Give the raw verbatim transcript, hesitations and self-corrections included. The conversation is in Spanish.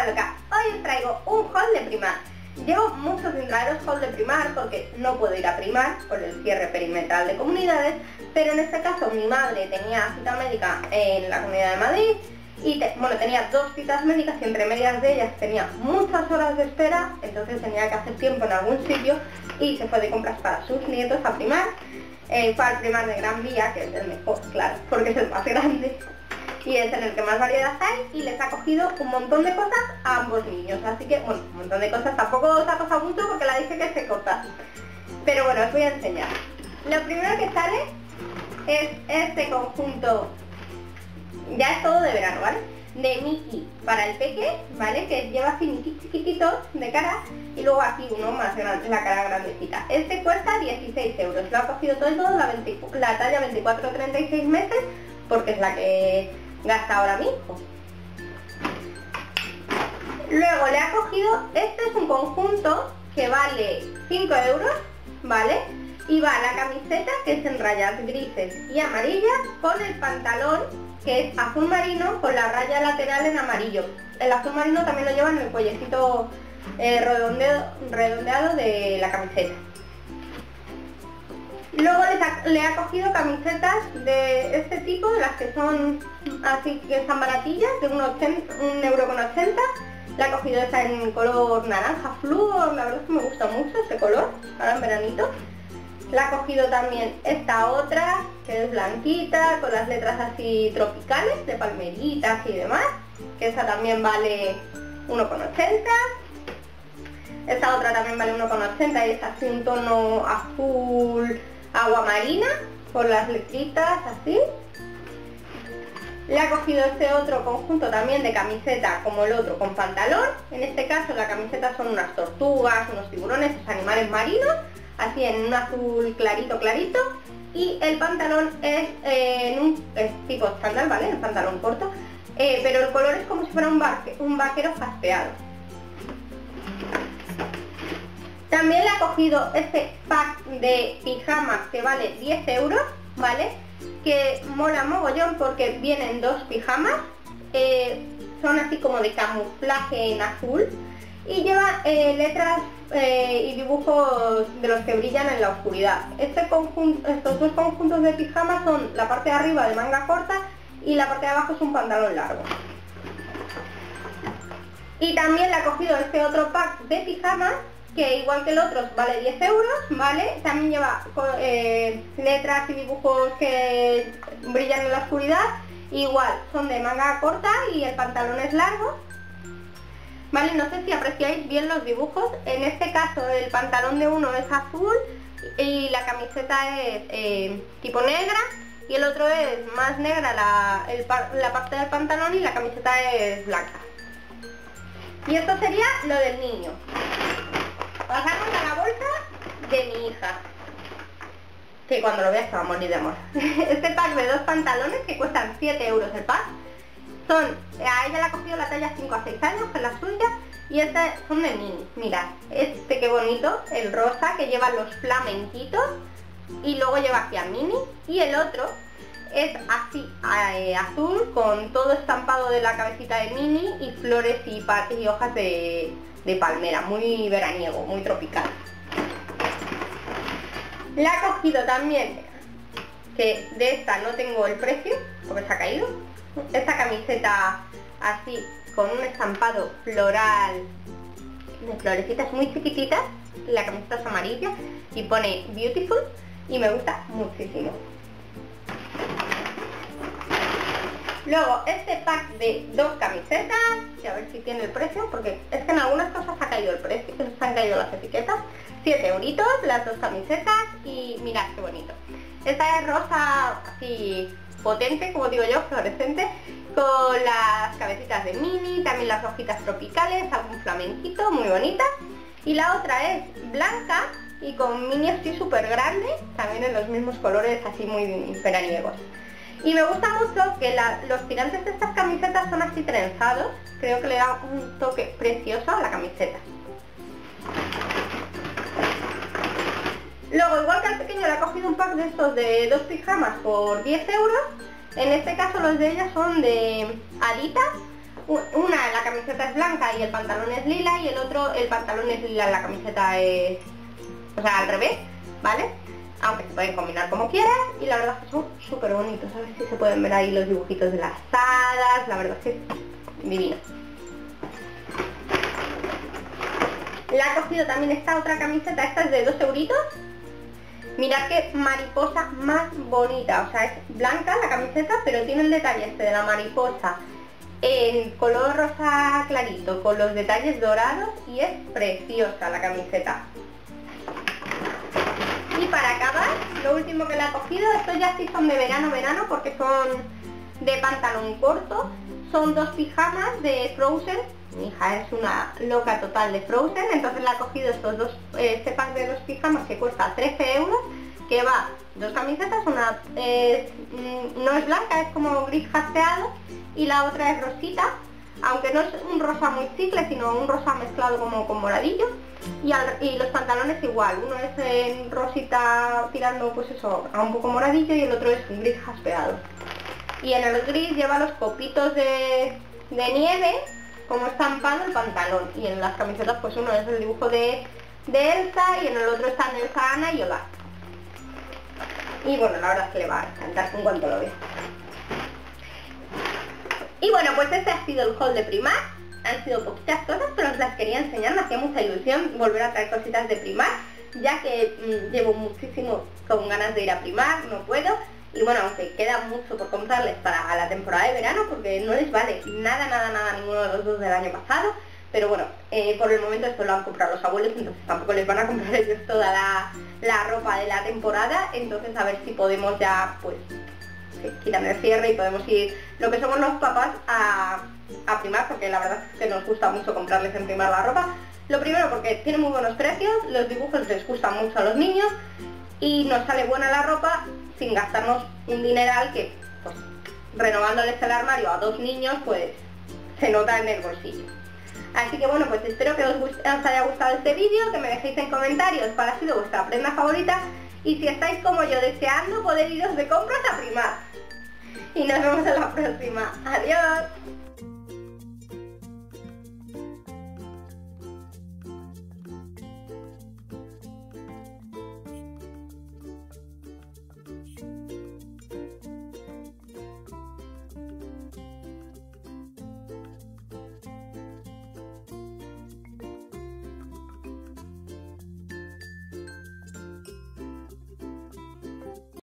vuelva loca. Hoy os traigo un haul de Primark. Llevo mucho sin traeros haul de Primark porque no puedo ir a Primark por el cierre perimetral de comunidades, pero en este caso mi madre tenía cita médica en la Comunidad de Madrid y te, bueno, tenía dos citas médicas y entre medias de ellas tenía muchas horas de espera, entonces tenía que hacer tiempo en algún sitio y se fue de compras para sus nietos a Primark. Eh, fue al Primark de Gran Vía, que es el mejor, claro, porque es el más grande y es en el que más variedad hay, y les ha cogido un montón de cosas a ambos niños, así que, bueno, un montón de cosas, tampoco os ha costado mucho porque la dije que se corta, pero bueno, os voy a enseñar. Lo primero que sale es este conjunto, ya es todo de verano, ¿vale? De Mickey para el peque, ¿vale? Que lleva así Mickey chiquititos de cara y luego aquí uno más grande, la cara grandecita. Este cuesta dieciséis euros, lo ha cogido todo, todo la, veinte, la talla veinticuatro a treinta y seis meses porque es la que gasta ahora mi hijo. Luego le ha cogido, este es un conjunto que vale cinco euros, ¿vale? Y va la camiseta, que es en rayas grises y amarillas, con el pantalón, que es azul marino con la raya lateral en amarillo. El azul marino también lo lleva en el cuellecito eh, redondeado, redondeado de la camiseta. Luego les ha, le ha cogido camisetas de este tipo, de las que son así que están baratillas, de un, un euro con ochenta. Le ha cogido esta en color naranja flúor, la verdad es que me gusta mucho este color, ahora en veranito. Le ha cogido también esta otra, que es blanquita, con las letras así tropicales, de palmeritas y demás, que esa también vale uno con ochenta. Esta otra también vale uno con ochenta y es así un tono azul agua marina, con las letritas así. Le ha cogido este otro conjunto también de camiseta como el otro, con pantalón. En este caso la camiseta son unas tortugas, unos tiburones, unos animales marinos, así en un azul clarito clarito, y el pantalón es eh, en un es tipo chándal, ¿vale? El pantalón corto, eh, pero el color es como si fuera un, vaque, un vaquero jaspeado. También le ha cogido este pack de pijamas que vale diez euros, ¿vale? Que mola mogollón porque vienen dos pijamas, eh, son así como de camuflaje en azul y lleva eh, letras eh, y dibujos de los que brillan en la oscuridad. Este conjunto, estos dos conjuntos de pijamas son la parte de arriba de manga corta y la parte de abajo es un pantalón largo. Y también le ha cogido este otro pack de pijamas que igual que el otro vale diez euros, ¿vale? También lleva eh, letras y dibujos que brillan en la oscuridad, igual son de manga corta y el pantalón es largo, ¿vale? No sé si apreciáis bien los dibujos. En este caso el pantalón de uno es azul y la camiseta es eh, tipo negra, y el otro es más negra la, el, la parte del pantalón y la camiseta es blanca. Y esto sería lo del niño. Pasamos a la bolsa de mi hija, que cuando lo veas se va a morir de amor. Este pack de dos pantalones que cuestan siete euros el pack. Son, a ella le ha cogido la talla cinco a seis años, que es la suya, y este son de mini. Mirad, este qué bonito, el rosa que lleva los flamenquitos y luego lleva aquí a mini, y el otro es así eh, azul con todo estampado de la cabecita de mini y flores y, y hojas de, de palmera, muy veraniego, muy tropical. Le ha cogido también, que de esta no tengo el precio porque se ha caído, esta camiseta así con un estampado floral de florecitas muy chiquititas. La camiseta es amarilla y pone beautiful y me gusta muchísimo. Luego este pack de dos camisetas, y a ver si tiene el precio, porque es que en algunas cosas ha caído el precio, se han caído las etiquetas. siete euritos las dos camisetas, y mirad qué bonito. Esta es rosa así potente, como digo yo, fluorescente, con las cabecitas de mini, también las hojitas tropicales, algún flamenquito, muy bonita. Y la otra es blanca y con mini así súper grande, también en los mismos colores así muy veraniegos. Y me gusta mucho que la, los tirantes de estas camisetas son así trenzados, creo que le da un toque precioso a la camiseta. Luego, igual que al pequeño, le ha cogido un pack de estos de dos pijamas por diez euros. En este caso los de ella son de alitas, una, la camiseta es blanca y el pantalón es lila, y el otro, el pantalón es lila, la camiseta es, o sea, al revés, ¿vale? Aunque se pueden combinar como quieras, y la verdad es que son súper bonitos. A ver si se pueden ver ahí los dibujitos de las hadas, la verdad es que es divino. Le ha cogido también esta otra camiseta, esta es de dos euritos. Mirad qué mariposa más bonita, o sea, es blanca la camiseta, pero tiene el detalle este de la mariposa en color rosa clarito, con los detalles dorados, y es preciosa la camiseta. Y para acabar, lo último que le ha cogido, estos ya sí son de verano, verano, porque son de pantalón corto, son dos pijamas de Frozen. Mi hija es una loca total de Frozen, entonces le ha cogido estos dos, eh, este pack de dos pijamas que cuesta trece euros, que va dos camisetas, una eh, no es blanca, es como gris jaspeado, y la otra es rosita, aunque no es un rosa muy chicle, sino un rosa mezclado como con moradillo, y, al, y los pantalones igual, uno es en rosita tirando pues eso, a un poco moradillo, y el otro es un gris jaspeado. Y en el gris lleva los copitos de, de nieve como estampado el pantalón, y en las camisetas pues uno es el dibujo de, de Elsa, y en el otro están Elsa, Anna y Olaf. Y bueno, la verdad es que le va a encantar en cuanto lo vea. Y bueno, pues este ha sido el haul de Primark. Han sido poquitas cosas, pero os las quería enseñar. Me hacía mucha ilusión volver a traer cositas de Primark, ya que mmm, llevo muchísimo con ganas de ir a Primark, no puedo. Y bueno, aunque queda mucho por comprarles para la temporada de verano, porque no les vale nada, nada, nada ninguno de los dos del año pasado. Pero bueno, eh, por el momento esto lo han comprado los abuelos, entonces tampoco les van a comprar ellos toda la, la ropa de la temporada. Entonces a ver si podemos ya, pues, quitan el cierre y podemos ir, lo que somos los papás, a, a Primark, porque la verdad es que nos gusta mucho comprarles en Primark la ropa. Lo primero porque tiene muy buenos precios, los dibujos les gustan mucho a los niños, y nos sale buena la ropa sin gastarnos un dineral que, pues, renovándoles el armario a dos niños, pues, se nota en el bolsillo. Así que bueno, pues espero que os, os haya gustado este vídeo, que me dejéis en comentarios cuál ha sido vuestra prenda favorita, y si estáis como yo deseando poder iros de compras a Primark. Y nos vemos en la próxima. ¡Adiós!